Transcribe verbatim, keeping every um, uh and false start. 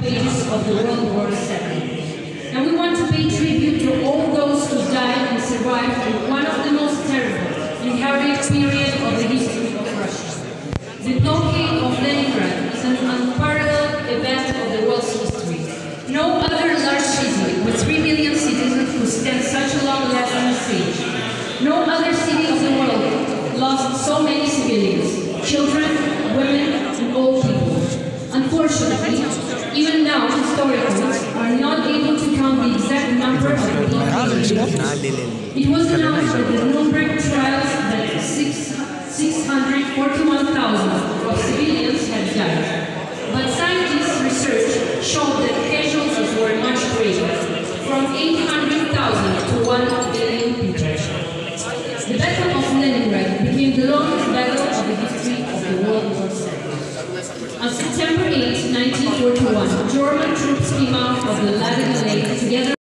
pages of the World War Second. And we want to pay tribute to all those who died and survived in one of the most terrible and horrific periods of the history of Russia. The blockade of Leningrad is an unparalleled event of the world's history. No other large city with three million citizens could stand such a long lasting siege. No other city of the world lost so many civilians, children, women, and old people. Unfortunately, even now historians are not able to count the exact number of the people. It was announced at the Nuremberg trials that six hundred forty-one thousand of civilians had died. But scientists' research showed that casualties were much greater, from eight hundred thousand to one billion people. The Battle of Leningrad became the longest battle of the history of the World War Second. On September eighth, nineteen forty-one, German troops came out of the Latin Lake together